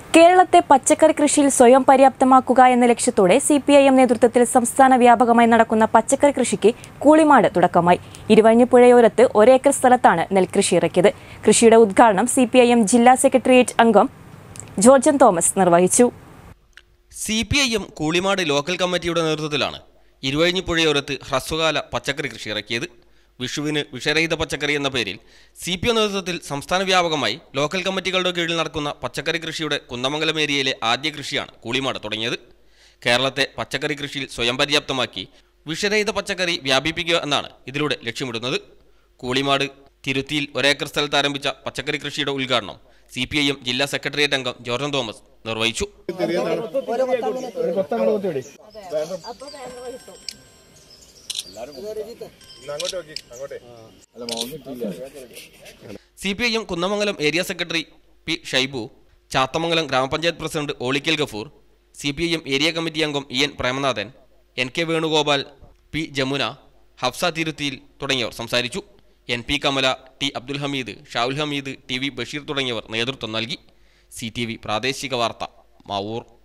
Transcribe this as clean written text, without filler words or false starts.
കേരളത്തെ പച്ചക്കറി കൃഷിയിൽ സ്വയം പര്യാപ്തമാക്കുക എന്ന ലക്ഷ്യത്തോടെ സിപിഐഎം നേതൃത്വത്തിൽ സംസ്ഥാന വ്യാപകമായി നടക്കുന്ന പച്ചക്കറി കൃഷിക്ക് കൂളിമാട് തുടക്കമായി. ഇരുവഴിഞ്ഞിപ്പുഴയോരത്ത് 1 ഏക്കർ സ്ഥലത്താണ് നെൽകൃഷി ഇറക്കിയത്. കൃഷിയുടെ ഉദ്ഘാടനം സിപിഐഎം ജില്ലാ സെക്രട്ടേറിയറ്റ് അംഗം ജോർജൻ തോമസ് നിർവഹിച്ചു. സിപിഐഎം കൂളിമാട് ലോക്കൽ കമ്മിറ്റിയുടെ നേതൃത്വത്തിലാണ് ഇരുവഴിഞ്ഞിപ്പുഴയോരത്ത് ഹ്രസ്വകാല പച്ചക്കറി കൃഷി ഇറക്കിയത്. വിഷുവിന് വിഷരഹിത പച്ചക്കറി എന്ന പേരിൽ സിപിഎം നേതൃത്വത്തിൽ സംസ്ഥാന വ്യാപകമായി ലോക്കൽ കമ്മിറ്റികളുടെ കീഴിൽ നടക്കുന്ന പച്ചക്കറി കൃഷിയുടെ കുന്നമംഗലം ഏരിയയിലെ ആദ്യ കൃഷിയാണ് കൂളിമാട് തുടങ്ങിയത്. കേരളത്തെ പച്ചക്കറി കൃഷിയിൽ സ്വയം പര്യാപ്തമാക്കി വിഷരഹിത പച്ചക്കറി വ്യാപിപ്പിക്കുക എന്നാണ് ഇതിലൂടെ ലക്ഷ്യമിടുന്നത്. കൂളിമാട് തിരുത്തിയിൽ 1 ഏക്കർ സ്ഥലത്ത് ആരംഭിച്ച പച്ചക്കറി കൃഷിയുടെ ഉദ്ഘാടനം സിപിഐഎം ജില്ലാ സെക്രട്ടേറിയറ്റ് അംഗം ജോർജൻ തോമസ് നിർവഹിച്ചു. CPIM Kunnamangalam area secretary P Shaibu, Chathamangalam grama panchayat president Olikkal Gafoor, CPIM area committee അംഗം EN Premanathan, NK Venugopal, P Jamuna, Hafsa തിരുത്തിയിൽ തുടങ്ങിയവർ സംസാരിച്ചു. NP Kamala, T Abdul Hameed, Shavul Hameed, TV Basheer തുടങ്ങിയവർ നേതൃത്വം നൽകി. CTV പ്രാദേശിക വാർത്ത, മാവൂർ.